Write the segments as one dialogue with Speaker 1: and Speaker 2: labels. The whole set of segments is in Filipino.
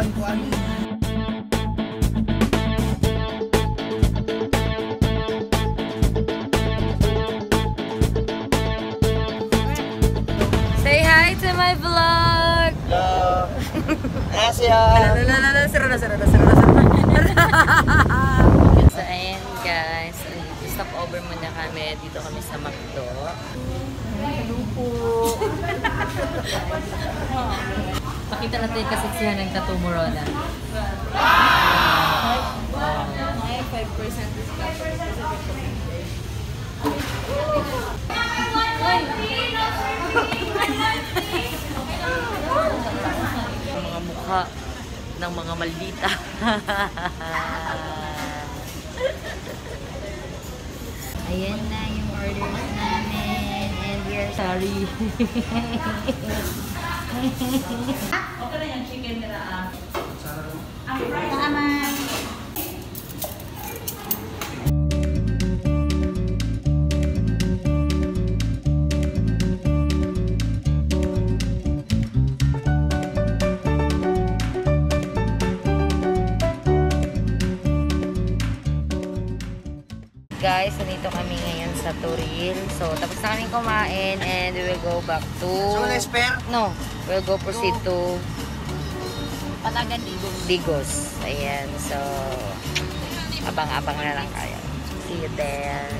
Speaker 1: Say hi to my vlog!
Speaker 2: Hello! Asya!
Speaker 1: So ayan guys, stop over muna kami. Dito kami sa McDo. Hello po! Pakita natin yung kasiksihan ng Tattoo Morona.
Speaker 3: May 5% discount.
Speaker 1: Mga mukha ng mga maldita. Ayan na yung orders namin. And we are sorry. Okay na yung chicken nila. Tama. Guys, nandito kami ngayon sa Turil. So, tapos na kaming kumain and we will go back to... No, we'll go proceed to...
Speaker 3: Palagan
Speaker 1: Digos. Ayan, so... Abang-abang na lang kayo. See you there.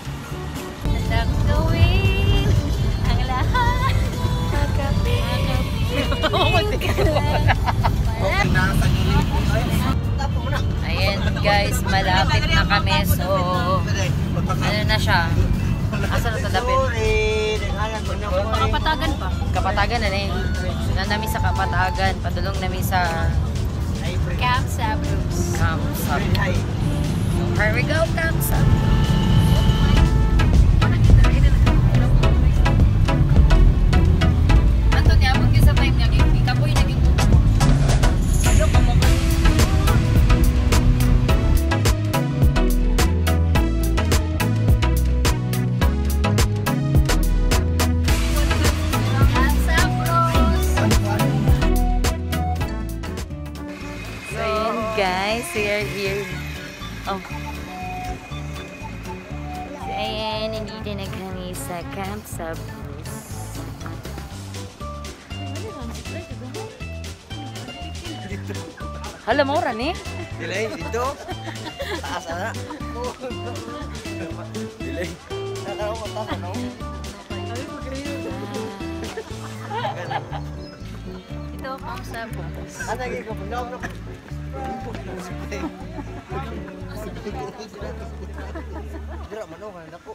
Speaker 1: Nagawin ang lahat. Ayan guys, malapit na kami. So, ano na siya? Asa na talapit?
Speaker 3: Kapatagan pa.
Speaker 1: Kapatagan na eh. Nami sa Kapatagan. Padulong nami sa
Speaker 3: Camp Sabros.
Speaker 1: Camp Sabros. Here we go, Camp Sabros. Ato niya, pag sa time niya, ikapoy naging ano ka mo? Guys, we are here. Oh. So, ayan, nandito na kami sa Camp Sabros. Hala, mura ni?
Speaker 2: Delay, dito. Taas na. Delay. Nakaraw ko taas, ano?
Speaker 3: Ito, Camp Sabros.
Speaker 2: Ano yung kapag Dira man ako nako.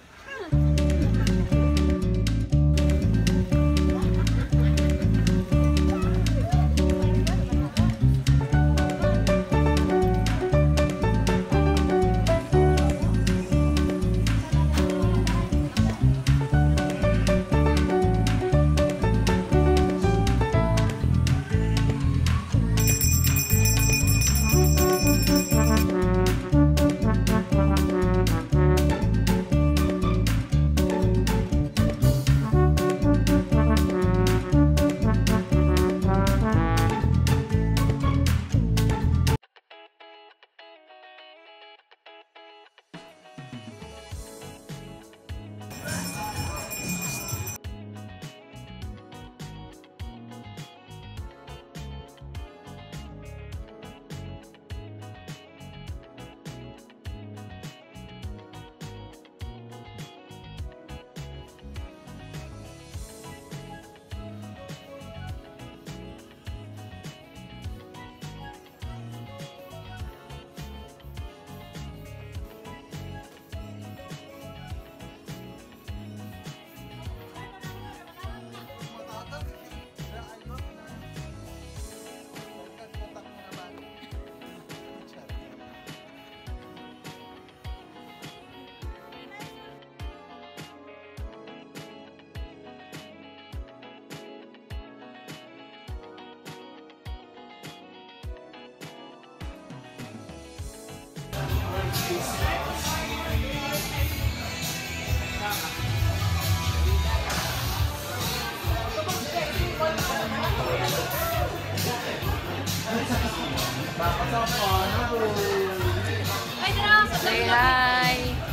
Speaker 1: Say hi!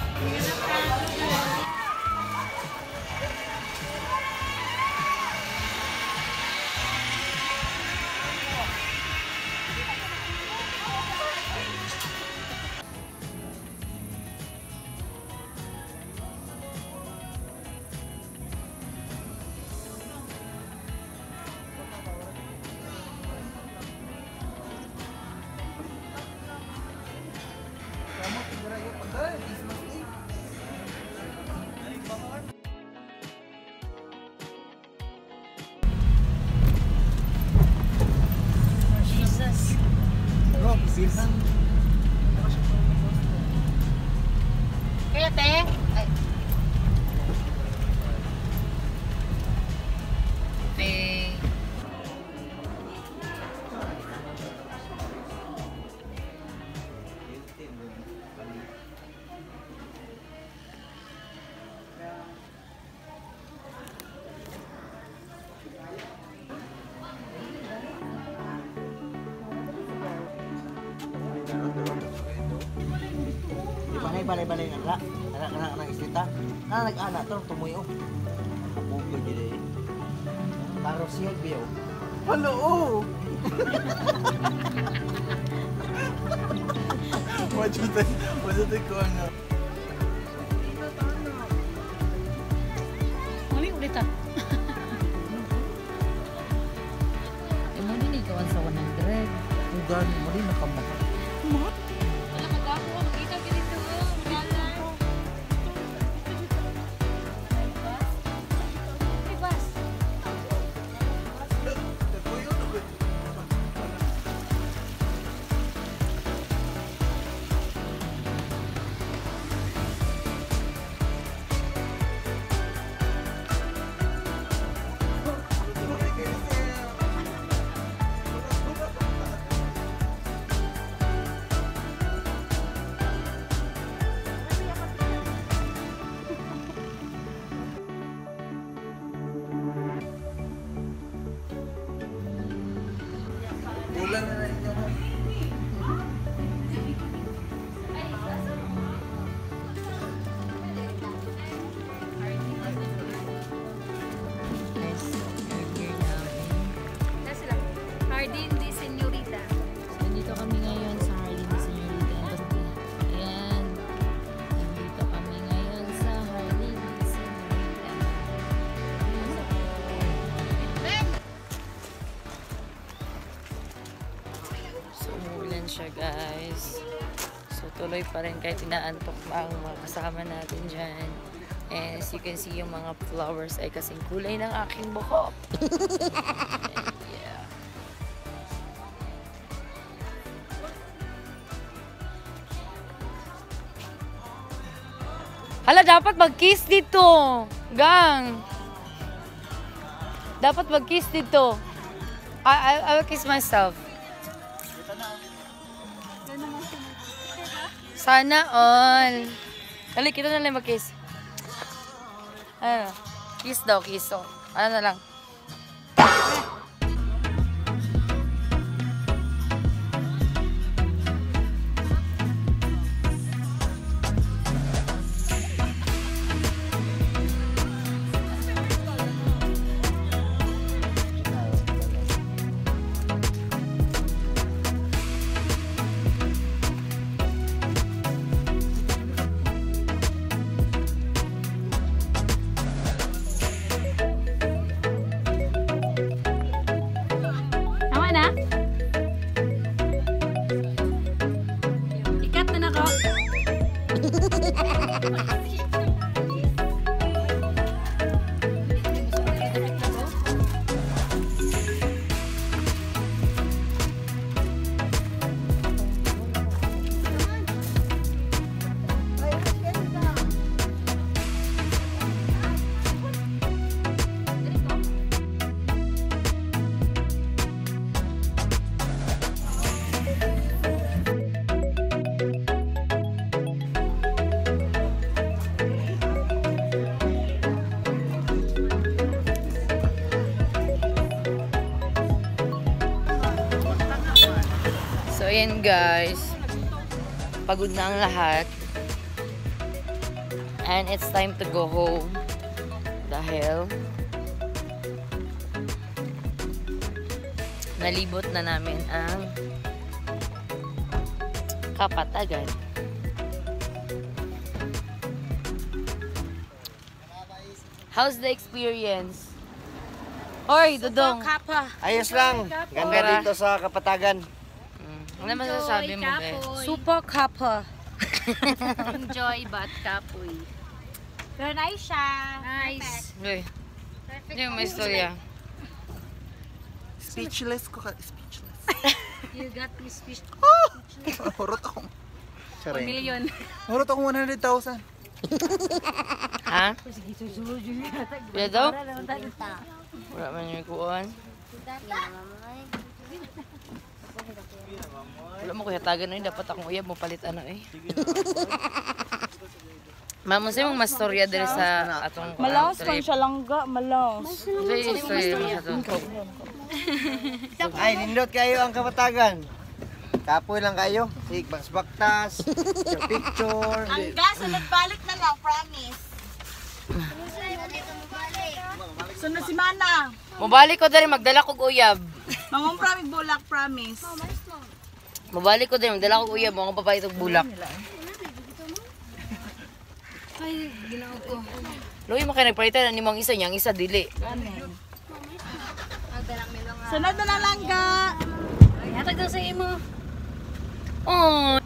Speaker 1: Jesus!
Speaker 2: Bro, bilhan.
Speaker 1: Kaya te? Ay. Te.
Speaker 2: Di balay-balay nga. Anak islita. Nag-ana to, tumuyo. Apugo dyan eh. Taro siya, biyo. Halo, oh! Wajutay ko ano.
Speaker 1: Mali ulit ah. Mo din ikaw sa 100.
Speaker 2: Kung gano'n mo rin nakamahal.
Speaker 3: Wala mag-ako. Makita ka dito. Wala. May bus.
Speaker 2: Ulan na rin yun.
Speaker 1: Nice. Burger namin.
Speaker 3: Na sila. Hardin de Señorita.
Speaker 1: So, nandito kami ngayon sa Hardin de Señorita. Ayan. Nandito kami ngayon sa Hardin de Señorita. So, umuulan siya guys. So, tuloy pa rin kahit inaantok pa ang mga kasama natin dyan. And as you can see, yung mga flowers ay kasing kulay ng aking buhok. And yeah. Hala, dapat mag-kiss dito. Gang. Dapat mag-kiss dito. I will kiss myself. Sana all. Dali, kita na lang mag-kiss. Ano? Kiss daw, kiss. So, ano na lang. ayan guys. Pagod na ang lahat. And it's time to go home. Dahil nalibot na namin ang Kapatagan. How's the experience? Oy, Dudong.
Speaker 2: Ayos lang. Ganda dito sa Kapatagan.
Speaker 1: Ano masasabi mo, be?
Speaker 3: Super kappa. Enjoy but kapoy. Pero nice siya. Nice.
Speaker 1: Uy, hindi mo may istorya.
Speaker 4: Speechless ko ka. Speechless.
Speaker 3: You got this fish.
Speaker 4: Hurot ako.
Speaker 3: 1 million.
Speaker 4: Hurot ako 100,000.
Speaker 1: Ha? Pila daw? Wala man yung kuhaan. Wala mo kuya tagan na yun. Dapat akong uyab mo palit ano eh. Mamo sa'yo mong mastorya dali sa atong
Speaker 5: Malaos man siya langga, malaos.
Speaker 1: Sa'yo istorya mo sa atong.
Speaker 2: Ay, nindot kayo ang Kapatagan. Kapoy lang kayo. Sig, baktas, picture.
Speaker 5: Ang gas, balik na lang, promise. Sunod si Mana.
Speaker 1: Mabalik ko dali magdala kog uyab.
Speaker 5: Mangong promise, bulak, promise.
Speaker 1: Mabalik ko dali magdala kog uyab. Mga babae itong bulak.
Speaker 3: Ay, ginawa ko.
Speaker 1: Loy mo kayo nagpalitan ni mong isa niyang isa dili.
Speaker 5: Sunod na lang langga.
Speaker 3: Ay, hatag daw sa imo.
Speaker 1: Oh.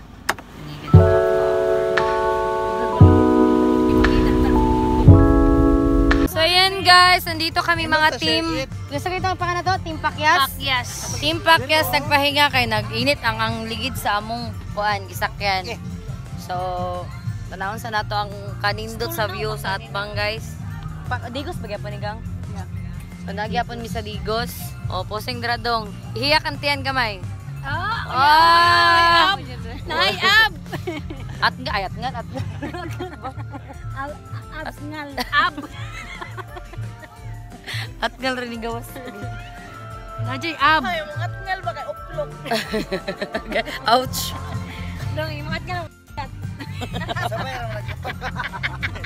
Speaker 1: So ayan guys, nandito kami mga team. Gusto ko itong pakana to, Team Pakyas.
Speaker 3: Yes.
Speaker 1: Team Pakyas nagpahinga kay nag-init ang ligid sa among kuan gisakyan. So tanawon sa nato ang kanindot sa view sa atbang guys. Digos bagya pa ni gang. So nagyapon mi sa Digos. O posing dradong. Ihiyak ang tiyan gamay. Ah!
Speaker 3: Nay, ab!
Speaker 1: At nga, ayat nga, at
Speaker 3: Abs ngal. Ab!
Speaker 1: at nga rin yung gawas.
Speaker 3: Najay, ab!
Speaker 5: Ay, mga tngal ba kay uplok?
Speaker 1: Ouch!
Speaker 3: Dong, imangat ka lang.
Speaker 2: Sabay lang nagkapag.